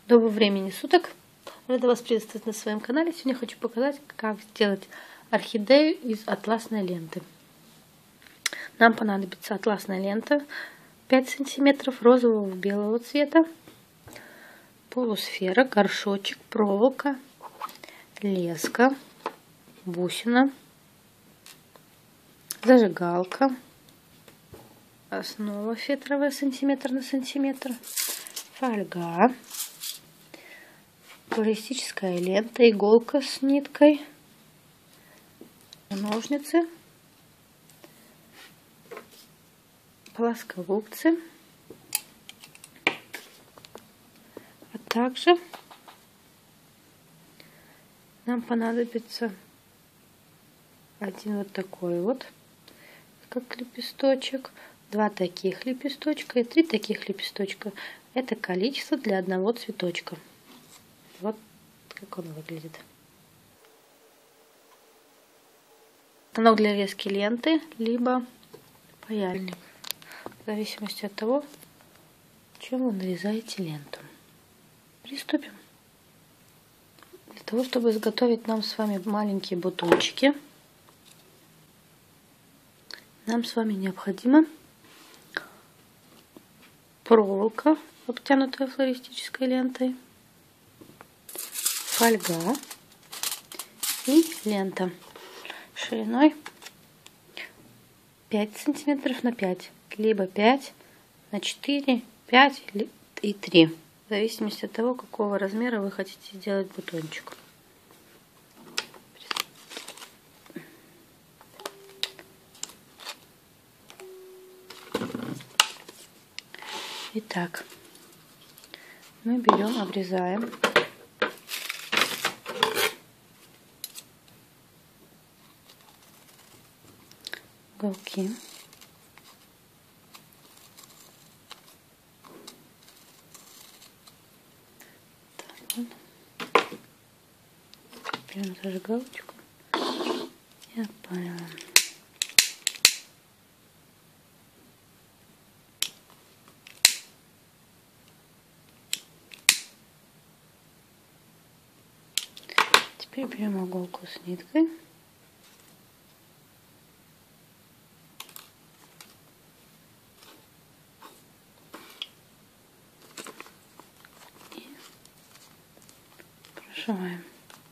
Доброго времени суток! Рада вас приветствовать на своем канале. Сегодня хочу показать, как сделать орхидею из атласной ленты. Нам понадобится атласная лента 5 сантиметров розового белого цвета, полусфера, горшочек, проволока, леска, бусина, зажигалка, основа фетровая сантиметр на сантиметр, фольга, флористическая лента, иголка с ниткой, ножницы, плоскогубцы, а также нам понадобится один вот такой вот, как лепесточек, два таких лепесточка и 3 таких лепесточка. Это количество для одного цветочка. Вот как он выглядит. Станок для резки ленты, либо паяльник, в зависимости от того, чем вы нарезаете ленту. Приступим. Для того, чтобы изготовить нам с вами маленькие бутончики, нам с вами необходима проволока, обтянутая флористической лентой, фольга и лента шириной 5 сантиметров на 5, либо 5 на 4, 5 и 3, в зависимости от того, какого размера вы хотите сделать бутончик. Итак, мы берем, обрезаем уголки. Так вот. Берем зажигалочку и опаливаем. Теперь берем иголку с ниткой. И прошиваем.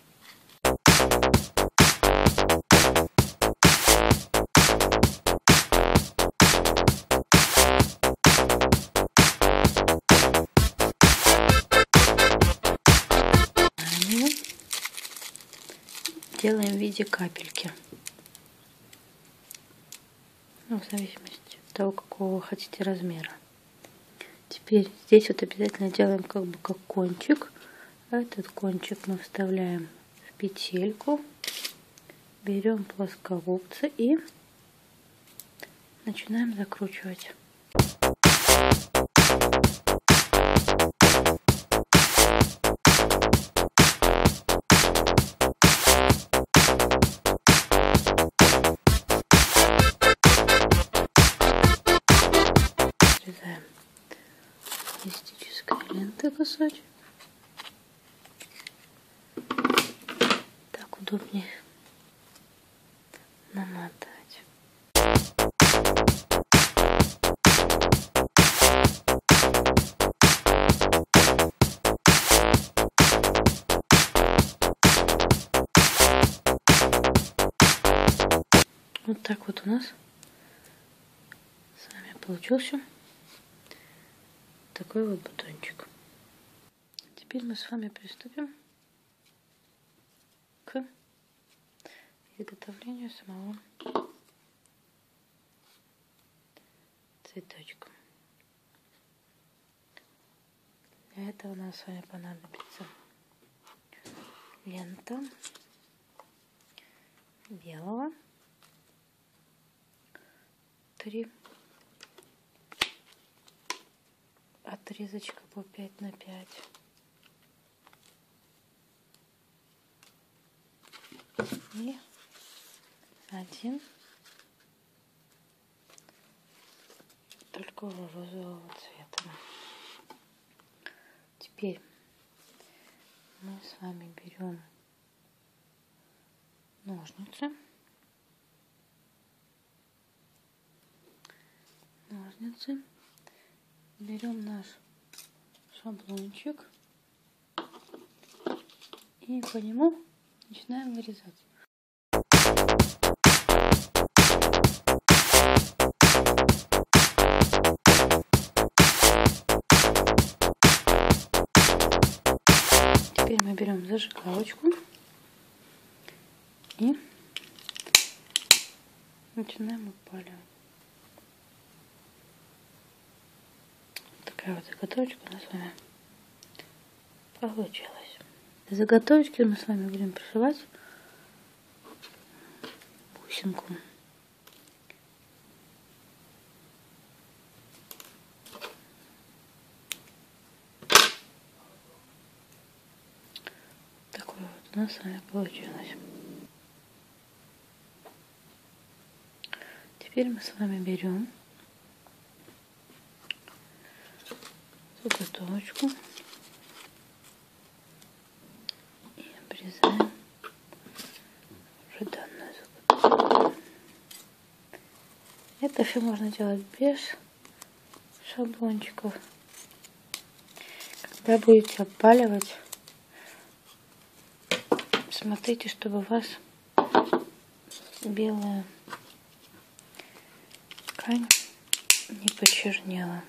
Делаем в виде капельки, в зависимости от того, какого вы хотите размера. Теперь здесь вот обязательно делаем как бы как кончик. Этот кончик мы вставляем в петельку, берем плоскогубцы и начинаем закручивать. Отрезаем флористической ленты кусочек. Так удобнее намотать. Вот так вот у нас с вами получился такой вот бутончик. Теперь мы с вами приступим к изготовлению самого цветочка. Для этого у нас с вами понадобится лента белого, 3 отрезочка по 5 на 5, и 1 только розового цвета. Теперь мы с вами берем ножницы. Берем наш шаблончик и по нему начинаем вырезать. Теперь мы берем зажигалочку и начинаем опаливать. Такая вот заготовочка у нас с вами получилась. Заготовочки мы с вами будем пришивать бусинку. Такое вот у нас с вами получилось. Теперь мы с вами берем заготовочку и обрезаем уже данную заготовку. Это все можно делать без шаблончиков. Когда будете опаливать, смотрите, чтобы у вас белая ткань не почернела.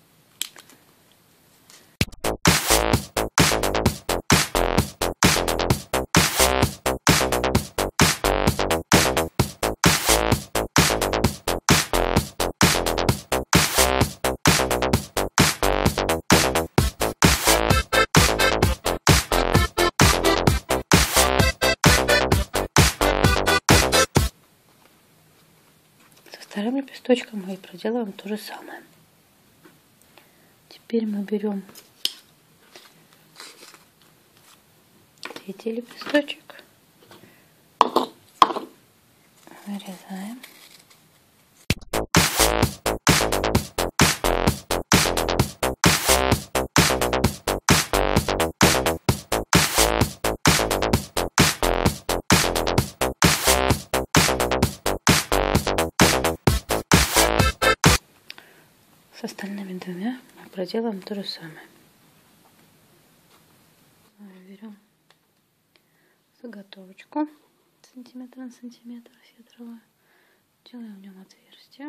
Вторым лепесточком мы проделаем то же самое. Теперь мы берем третий лепесточек, вырезаем. С остальными двумя мы проделаем то же самое. Берем заготовочку сантиметр на сантиметр фетровую, делаем в нем отверстие.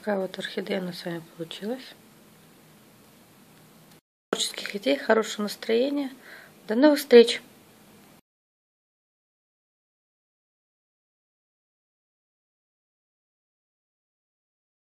Такая вот орхидея у нас с вами получилась. Творческих идей, хорошего настроения. До новых встреч!